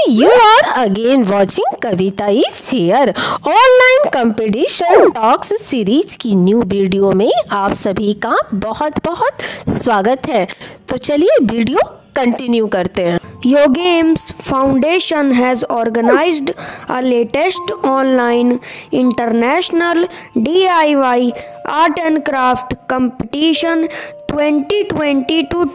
You are again watching Kavita is here online competition talks series की new video में आप सभी का बहुत बहुत स्वागत है। तो चलिए वीडियो कंटिन्यू करते हैं। YoGames Foundation has organized a latest online international DIY art and craft competition 2020 to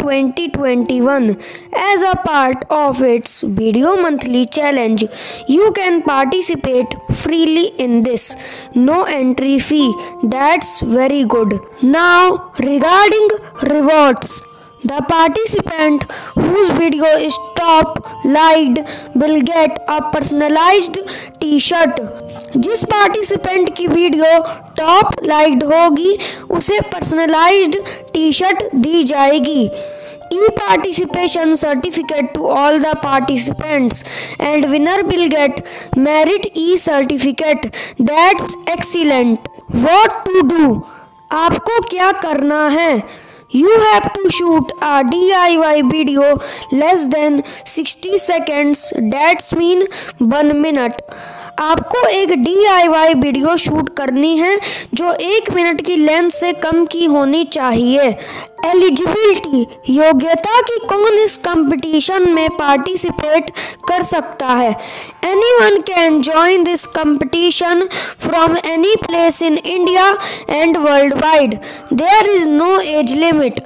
2021 as a part of its video monthly challenge. You can participate freely in this. No entry fee. That's very good. Now regarding rewards. The participant whose video is top liked will get a personalized T-shirt. जिस participant की video top liked होगी उसे personalised T-shirt दी जाएगी। E-participation certificate to all the participants and winner will get merit E-certificate. That's excellent. What to do? आपको क्या करना है? You have to shoot a DIY video less than 60 seconds. That's mean 1 minute. आपको एक DIY video shoot करनी है जो 1 minute की लेंथ से कम की होनी चाहिए। एलिजिबिलिटी, योग्यता कि कौन इस कंपटीशन में पार्टिसिपेट कर सकता है। Anyone can join this competition from any place in India and worldwide. There is no age limit.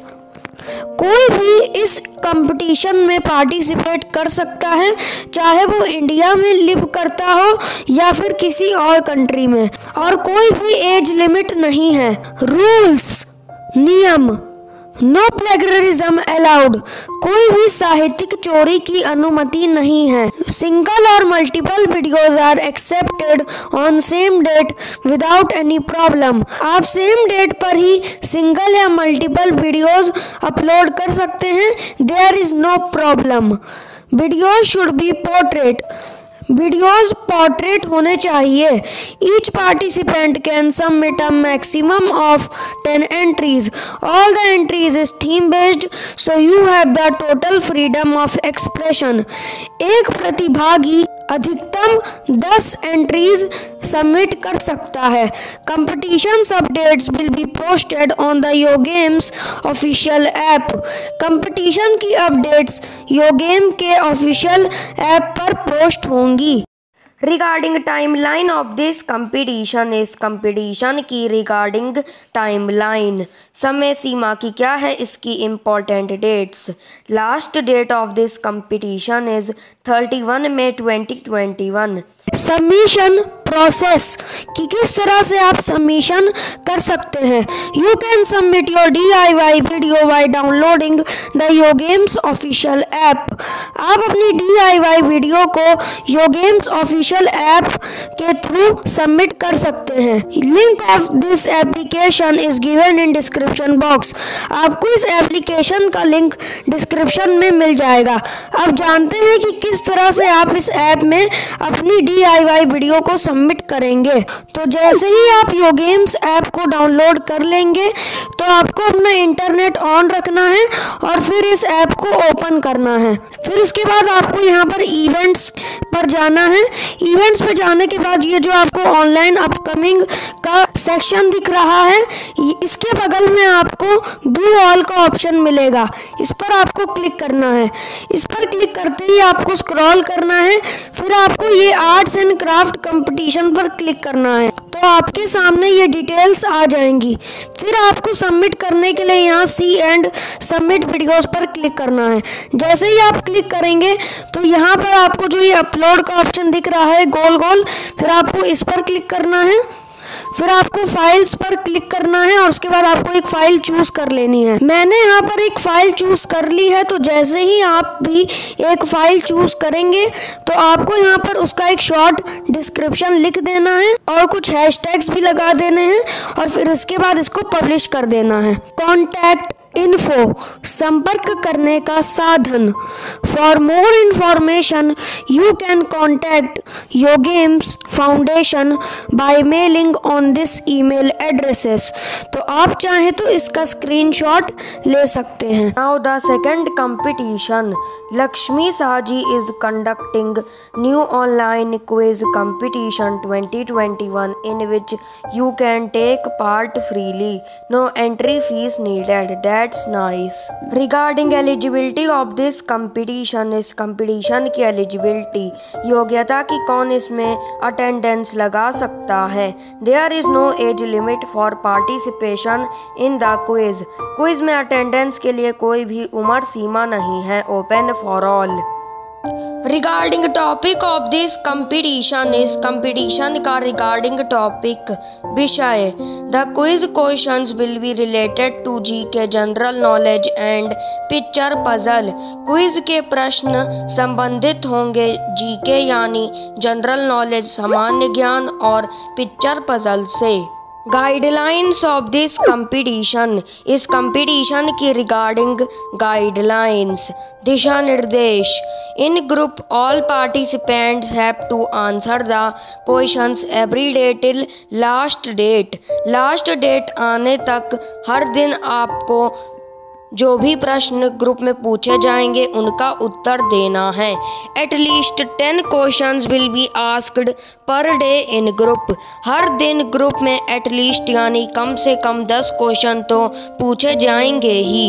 कोई भी इस कंपटीशन में पार्टिसिपेट कर सकता है, चाहे वो इंडिया में लिव करता हो या फिर किसी और कंट्री में, और कोई भी एज लिमिट नहीं है। रूल्स, नियम, नो प्लेगरिज्म अलाउड, कोई भी साहित्यिक चोरी की अनुमति नहीं है। सिंगल और multiple videos are accepted on same date without any problem. आप सेम डेट पर ही सिंगल या मल्टीपल वीडियोज अपलोड कर सकते हैं। There is no problem. Videos should be portrait, videos portrait होने चाहिए। Each participant can submit a maximum of 10 entries. All the entries is theme based so you have the total freedom of expression. एक प्रतिभागी अधिकतम 10 entries submit कर सकता है। Competition updates will be posted on the YoGames official app. Competition की updates YoGames के official app पर post होंगी। Regarding timeline of this competition, इस कंपटीशन की रिगार्डिंग टाइमलाइन, समय सीमा की क्या है इसकी important dates. Last date of this competition is 31 May 2021। Submission process कि किस तरह से आप सबमिशन कर सकते हैं। You can submit your DIY video by downloading the YoGames official app. आप अपनी DIY वीडियो को YoGames ऑफिशियल ऐप के थ्रू सबमिट कर सकते हैं। Link of this application is given in description box. आपको इस एप्लीकेशन का लिंक डिस्क्रिप्शन में मिल जाएगा। आप जानते हैं कि किस तरह से आप इस ऐप में अपनी DIY वीडियो को सबमिट करेंगे। तो जैसे ही आप YoGames ऐप को डाउनलोड कर लेंगे तो आपको अपना इंटरनेट ऑन रखना है और फिर इस ऐप को ओपन करना है। फिर उसके बाद आपको यहाँ पर इवेंट्स पर जाना है। इवेंट्स पे जाने के बाद ये जो आपको ऑनलाइन अपकमिंग का सेक्शन दिख रहा है, इसके बगल में आपको व्यू ऑल का ऑप्शन मिलेगा। इस पर आपको क्लिक करना है। इस पर क्लिक करते ही आपको स्क्रॉल करना है। फिर आपको ये आर्ट्स एंड क्राफ्ट कंपटीशन पर क्लिक करना है तो आपके सामने ये डिटेल्स आ जाएंगी। फिर आपको सबमिट करने के लिए यहाँ सी एंड सबमिट वीडियोस पर क्लिक करना है। जैसे ही आप क्लिक करेंगे तो यहाँ पर आपको जो ये अपलोड का ऑप्शन दिख रहा है गोल गोल, फिर आपको इस पर क्लिक करना है। फिर आपको फाइल्स पर क्लिक करना है और उसके बाद आपको एक फाइल चूज कर लेनी है। मैंने यहाँ पर एक फाइल चूज कर ली है। तो जैसे ही आप भी एक फाइल चूज करेंगे तो आपको यहाँ पर उसका एक शॉर्ट डिस्क्रिप्शन लिख देना है और कुछ हैशटैग्स भी लगा देने हैं और फिर इसके बाद इसको पब्लिश कर देना है। कॉन्टैक्ट इन्फो संपर्क करने का साधन। For more information you can contact YoGames foundation by mailing on this email addresses. तो आप चाहें तो इसका स्क्रीनशॉट ले सकते हैं। Now the second competition, Lakshmi Saji is conducting new online quiz competition 2021 in which you can take part freely, no entry fees needed. That's nice. Regarding eligibility of this competition, इस competition की eligibility योग्यता की कौन इसमें attendance लगा सकता है। There is no age limit for participation in the quiz. Quiz में अटेंडेंस के लिए कोई भी उम्र सीमा नहीं है। Open for all. Regarding topic of this competition, इस कंपटीशन का रिगार्डिंग टॉपिक विषय, the quiz questions will be related to GK general knowledge and picture puzzle. Quiz के प्रश्न संबंधित होंगे जीके यानी जनरल नॉलेज सामान्य ज्ञान और पिक्चर पजल से। गाइडलाइंस ऑफ दिस कंपटीशन, इस कंपटीशन की रिगार्डिंग गाइडलाइंस दिशा निर्देश। In group all participants have to answer the questions every day till last date. Last date आने तक हर दिन आपको जो भी प्रश्न ग्रुप में पूछे जाएंगे उनका उत्तर देना है। At least 10 questions will be asked per day in group. हर दिन ग्रुप में एटलीस्ट यानी कम से कम 10 क्वेश्चन तो पूछे जाएंगे ही।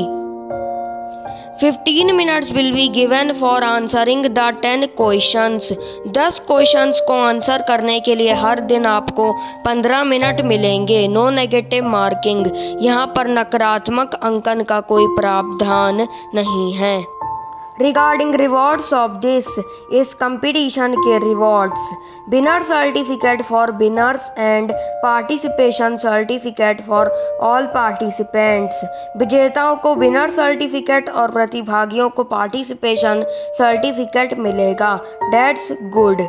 15 minutes will be given for answering the 10 questions। 10 questions को आंसर करने के लिए हर दिन आपको 15 मिनट मिलेंगे। नो नेगेटिव मार्किंग, यहाँ पर नकारात्मक अंकन का कोई प्रावधान नहीं है। रिगार्डिंग रिवॉर्ड्स ऑफ दिस, इस कंपटीशन के rewards, winner certificate for winners and participation certificate for all participants. विजेताओं को विनर सर्टिफिकेट और प्रतिभागियों को पार्टिसिपेशन सर्टिफिकेट मिलेगा। That's good.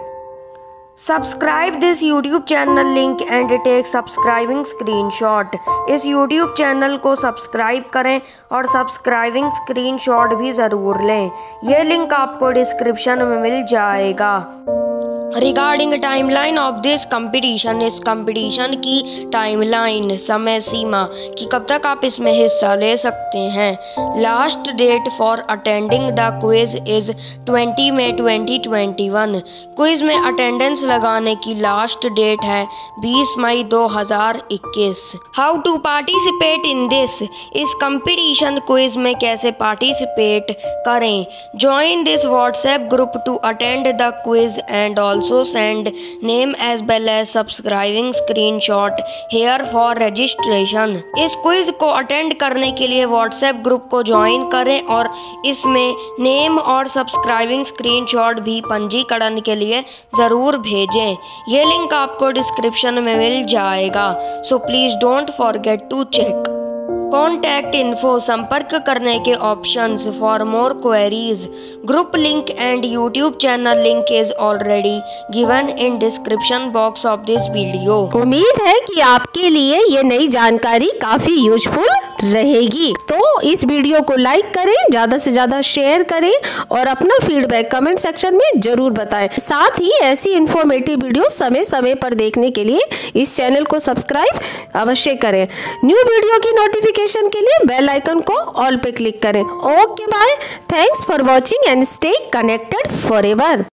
Subscribe this YouTube channel link and take subscribing screenshot. इस YouTube channel को सब्सक्राइब करें और सब्सक्राइबिंग स्क्रीनशॉट भी ज़रूर लें। ये लिंक आपको डिस्क्रिप्शन में मिल जाएगा। Regarding timeline of this competition, इस कंपटीशन की टाइमलाइन समय सीमा कि कब तक आप इसमें हिस्सा ले सकते हैं। Last date for attending the quiz is 20 May 2021। Quiz में अटेंडेंस लगाने की लास्ट डेट है 20 May 2021। How to participate in this, इस कंपटीशन क्विज में कैसे पार्टिसिपेट करें। Join this WhatsApp group to attend the quiz and also send name as well as subscribing screenshot here for registration। इस quiz को attend करने के लिए WhatsApp group को ज्वाइन करें और इसमें नेम और सब्सक्राइबिंग स्क्रीनशॉट भी पंजीकरण के लिए ज़रूर भेजें। ये लिंक आपको डिस्क्रिप्शन में मिल जाएगा। So please don't forget to check. Contact info संपर्क करने के options. For more queries, group link and YouTube channel link is already given in description box of this video. उम्मीद है कि आपके लिए ये नई जानकारी काफी यूजफुल रहेगी। तो इस वीडियो को लाइक करें, ज्यादा से ज्यादा शेयर करें और अपना फीडबैक कमेंट सेक्शन में जरूर बताएं। साथ ही ऐसी इंफॉर्मेटिव वीडियो समय समय पर देखने के लिए इस चैनल को सब्सक्राइब अवश्य करें। न्यू वीडियो की नोटिफिकेशन के लिए बेल आइकन को ऑल पे क्लिक करें। Okay bye, thanks for watching and stay connected forever.